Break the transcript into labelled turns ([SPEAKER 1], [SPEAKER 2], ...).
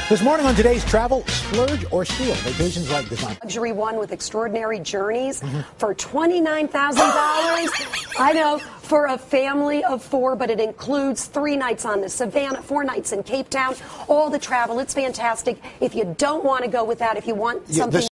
[SPEAKER 1] This morning on today's Travel, splurge or steal. Vacations like design.
[SPEAKER 2] Luxury one with extraordinary journeys for $29,000. I know, for a family of 4, but it includes 3 nights on the Savannah, 4 nights in Cape Town, all the travel. It's fantastic. If you don't want to go with that, if you want something